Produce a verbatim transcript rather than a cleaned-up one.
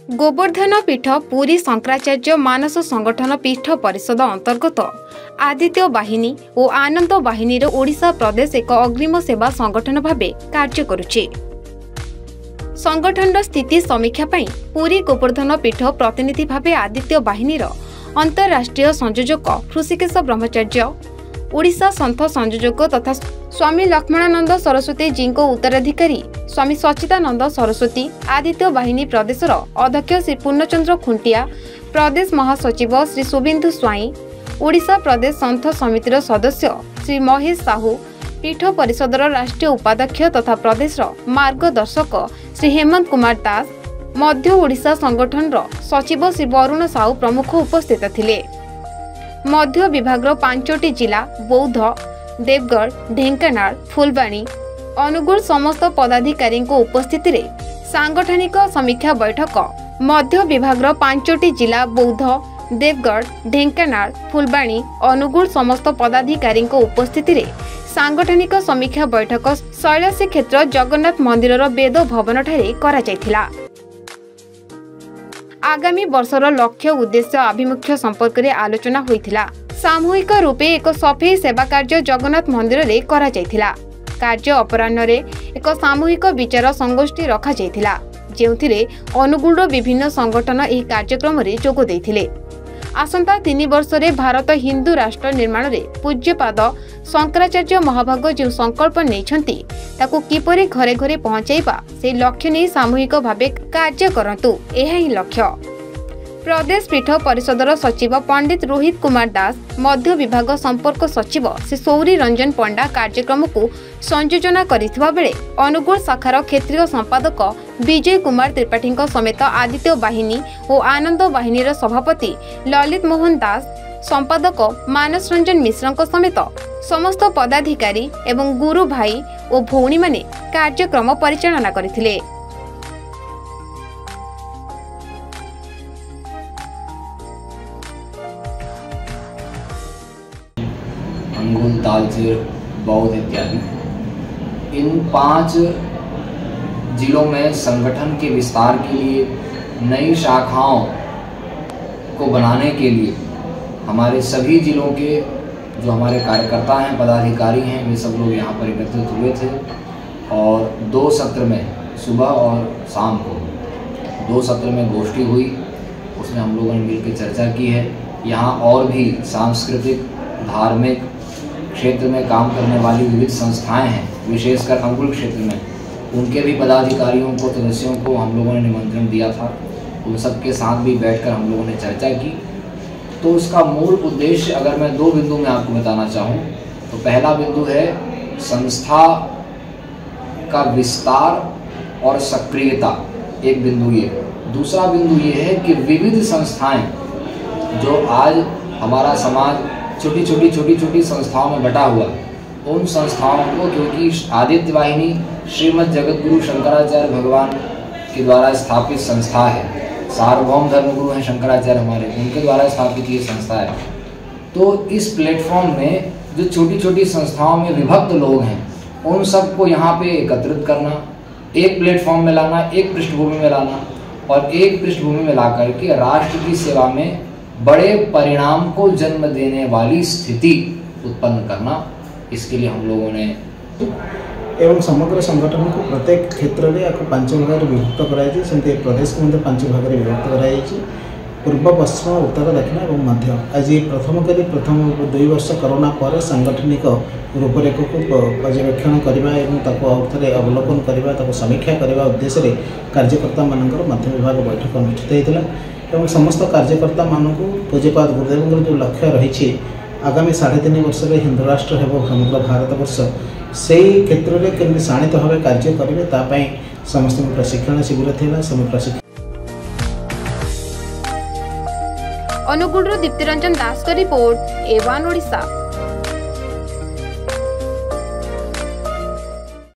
गोवर्धन पीठ पुरी शंकराचार्य मानस संगठन पीठ परिषद अंतर्गत आदित्य बाहिनी और आनंद बाहिनी ओडिशा प्रदेश एक अग्रिम सेवा संगठन भावे कार्य करुछि। संगठन स्थिति समीक्षा पई पुरी गोवर्धन पीठ प्रतिनिधि भावे आदित्य बाहिनी अंतरराष्ट्रीय संयोजक ऋषिकेश ब्रह्मचार्य, ओडिशा संथ संयोजक तथा स्वामी लक्ष्मणानंद सरस्वती जी को उत्तराधिकारी स्वामी सच्चिदानंद सरस्वती, आदित्य बाहिनी प्रदेशर अध्यक्ष श्री पूर्णचंद्र खुंटिया, प्रदेश महासचिव श्री शुभेन्दु स्वाई, ओडिशा प्रदेश संथ समितिर सदस्य श्री महेश साहू, पीठ परिषदर राष्ट्रीय उपाध्यक्ष तथा प्रदेश मार्गदर्शक श्री हेमंत कुमार दास, मध्य ओडिशा संगठन सचिव श्री वरुण साहू प्रमुख उपस्थित थिले। मध्य विभाग पांचटी जिला बौद्ध, देवगढ़, ढेंकानाल, फुलबाणी, अनुगुल समस्त पदाधिकारी उपस्थिति रे सांगठनिक समीक्षा बैठक मध्य विभाग पांचटी जिला बौद्ध, देवगढ़, ढेंकानाल, फुलबाणी, अनुगुल समस्त पदाधिकारी उपस्थिति रे सांगठनिक समीक्षा बैठक शैलसी क्षेत्र जगन्नाथ मंदिर वेद भवन ठारे करा जायथिला। आगामी वर्षर लक्ष्य उद्देश्य आभिमुख्य संपर्क में आलोचना होइथिला। सामूहिक रूपे एक सफेई सेवा कार्य जगन्नाथ मंदिर रे करा जायथिला। कार्य अपराह्न रे एक सामूहिक विचार संगोष्ठी रखा जायथिला, जेउथिरे अनुगुल विभिन्न संगठन एही कार्यक्रम रे जोग दैथिले। आसंता तीन वर्ष रे भारत हिंदू राष्ट्र निर्माण रे पूज्यपाद शंकराचार्य महाभाग जो संकल्प नैछंती ताकू किपरि घरे घरे पहुंचाइबा से लक्ष्य नहीं सामूहिक भावे कार्य करंतु, एहा ही लक्ष्य। प्रदेश पीठ परिषदर सचिव पंडित रोहित कुमार दास, मध्य विभाग संपर्क सचिव श्री सौरी रंजन पंडा कार्यक्रम को संयोजना करिथिबा बेले अनुगुल शाखार क्षेत्रीय संपादक विजय कुमार त्रिपाठी समेत आदित्य बाहिनी और आनंद बाहिनीर सभापति ललित मोहन दास, संपादक मानस रंजन मिश्र समेत समस्त पदाधिकारी एवं गुरु भाई और भौणी माने कार्यक्रम परिचालना करथिले। अंगुल, तालचेर, बौद्ध इत्यादि इन पांच जिलों में संगठन के विस्तार के लिए नई शाखाओं को बनाने के लिए हमारे सभी जिलों के जो हमारे कार्यकर्ता हैं, पदाधिकारी हैं, वे सब लोग यहाँ पर एकत्रित हुए थे और दो सत्र में सुबह और शाम को दो सत्र में गोष्ठी हुई। उसमें हम लोगों ने मिलकर चर्चा की है। यहाँ और भी सांस्कृतिक, धार्मिक क्षेत्र में काम करने वाली विविध संस्थाएं हैं, विशेषकर अंगुल क्षेत्र में, उनके भी पदाधिकारियों को, सदस्यों को हम लोगों ने निमंत्रण दिया था। उन सब के साथ भी बैठकर हम लोगों ने चर्चा की। तो उसका मूल उद्देश्य अगर मैं दो बिंदु में आपको बताना चाहूँ तो पहला बिंदु है संस्था का विस्तार और सक्रियता, एक बिंदु ये। दूसरा बिंदु ये है कि विविध संस्थाएं जो आज हमारा समाज छोटी छोटी छोटी छोटी संस्थाओं में बटा हुआ, उन संस्थाओं को, क्योंकि आदित्य वाहिनी श्रीमद् जगतगुरु शंकराचार्य भगवान के द्वारा स्थापित संस्था है, सार्वभौम धर्मगुरु हैं शंकराचार्य हमारे, उनके द्वारा स्थापित ये संस्था है। तो इस प्लेटफॉर्म में जो छोटी छोटी संस्थाओं में विभक्त लोग हैं, उन सबको यहाँ पे एकत्रित करना, एक प्लेटफॉर्म में लाना, एक पृष्ठभूमि में लाना और एक पृष्ठभूमि में ला करके राष्ट्र की सेवा में बड़े परिणाम को जन्म देने वाली स्थिति उत्पन्न करना, इसके लिए हम लोगों ने एवं समग्र संगठन को प्रत्येक क्षेत्र में आपको पांच भाग में विभक्त कराई, सेमती प्रदेश को मध्य पांच भाग में विभक्त कराई, पूर्व, पश्चिम, उत्तर, दक्षिण और मध्य। आज प्रथम करी प्रथम दुई वर्ष कोरोना पर सांगठनिक रूपरेख को पर्यवेक्षण करने और आउे अवलोकन करने, समीक्षा करने उद्देश्य कार्यकर्ता मानकर मध्य विभाग बैठक अनुष्ठित होता और समस्त कार्यकर्ता मानक पूज्यपाद गुरुदेव जो लक्ष्य रही आगामी साढ़े तीन वर्ष में हिंदू राष्ट्र हो समग्र भारत वर्ष, से क्षेत्र में केमती शाणित भाव कार्य करेंगे तापाई समस्त प्रशिक्षण शिविर था। समय प्रशिक्षण अनुगुल दीप्तिरंजन दास का रिपोर्ट, ए वन ओडिशा।